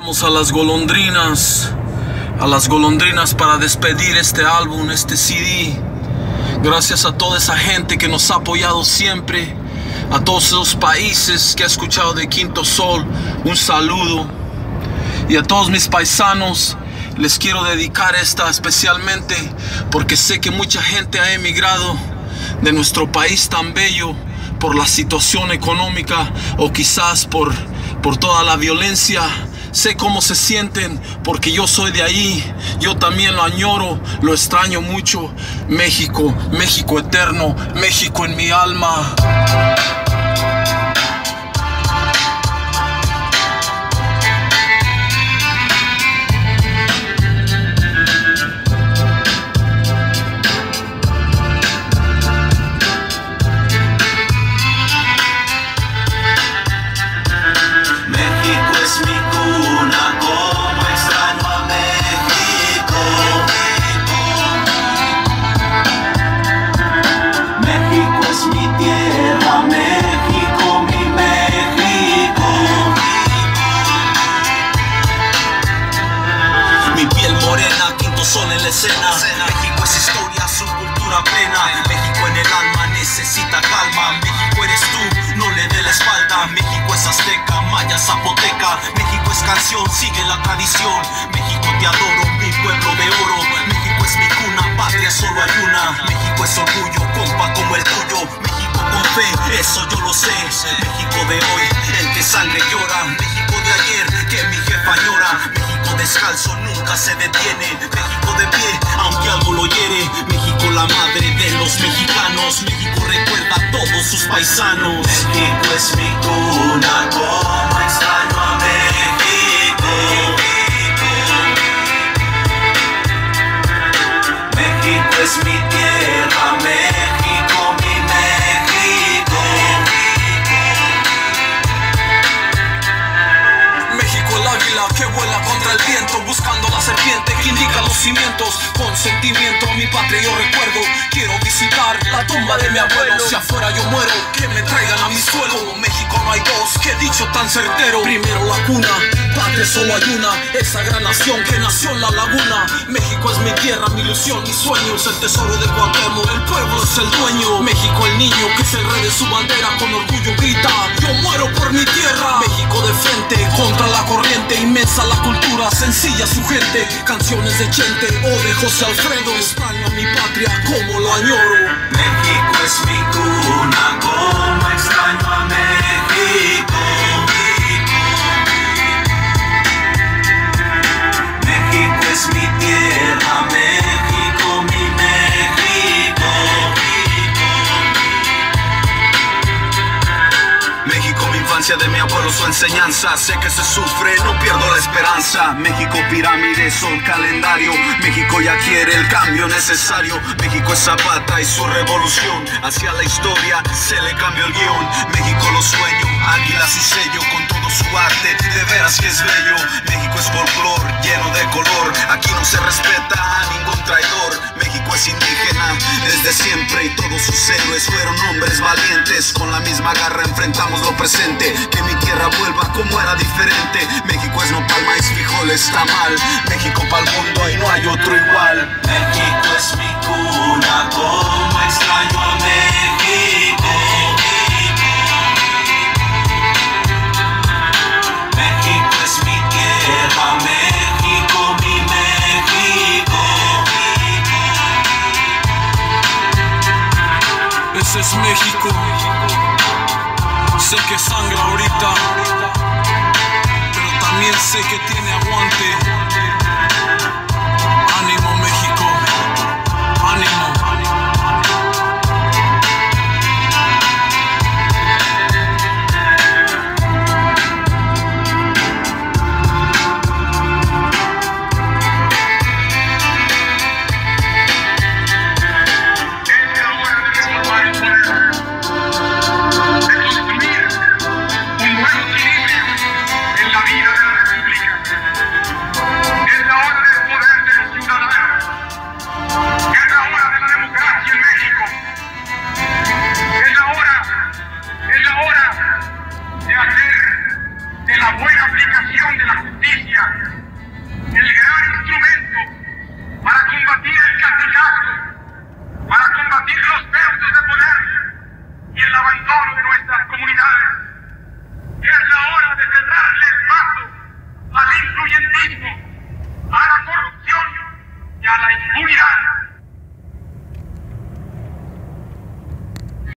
Vamos a las golondrinas para despedir este álbum, este CD. Gracias a toda esa gente que nos ha apoyado siempre, a todos esos países que ha escuchado de Quinto Sol, un saludo. Y a todos mis paisanos les quiero dedicar esta especialmente porque sé que mucha gente ha emigrado de nuestro país tan bello por la situación económica o quizás por toda la violencia. Sé cómo se sienten porque yo soy de ahí. Yo también lo añoro, lo extraño mucho. México, México eterno, México en mi alma. Sol en la escena. México es historia, su cultura plena. México en el alma necesita calma. México eres tú, no le dé la espalda. México es azteca, maya, zapoteca. México es canción, sigue la tradición. México te adoro, mi pueblo de oro. México es mi cuna, patria solo hay una. México es orgullo, compa como el tuyo. México con fe, eso yo lo sé. México de hoy, el que sangre llora. México de ayer, que mi jefa llora. México descalzo, nunca se detiene. México de pie, aunque algo lo hiere. México la madre de los mexicanos. México recuerda a todos sus paisanos. México es mi cuna, como extraño a México. México es mi tierra, México, mi México. México el águila que vuela contra el viento, buscando la serpiente que indica los cimientos. Con sentimiento mi patria yo recuerdo. Quiero visitar la tumba de mi abuelo. Si afuera yo muero, que me traigan a mi suelo. Como México no hay dos, qué dicho tan certero. Primero la cuna, patria solo hay una. Esa gran nación que nació en la laguna. México es mi tierra, mi ilusión, mis sueños. El tesoro de Cuauhtémoc, el pueblo es el dueño. México el niño que es el rey de su bandera. Con orgullo grita, yo muero por mi tierra. México de frente, contra la corriente. Inmensa la cultura, sencilla su gente. Canciones de Chente o de José Alfredo. Extraño a mi patria, como lo añoro. México es mi cuna, como extraño a México. México es mi tierra, México, mi México. México, mi infancia, de mi abuelo su enseñanza. Sé que se sufre, no pierdo la esperanza. México, pirámide, sol, calendario. México ya quiere el cambio necesario. México es Zapata y su revolución. Hacia la historia se le cambió el guión. México lo sueño, águila su sello. Con todo su arte, de veras que es bello. México es folclor, lleno de color. Aquí no se respeta a ningún traidor. México es indígena desde siempre y todos sus héroes fueron hombres valientes. Con la misma garra enfrentamos lo presente. Que mi tierra vuelva como era diferente. México es nopal, maíz, frijoles, tamal. México pa'l mundo y no hay otro igual. México es mi cuna, como extraño a México. México es mi tierra, México, mi México. Ese es México. Sé que sangra ahorita, pero también sé que tiene aguante. Ánimo México, ánimo. la impunidad.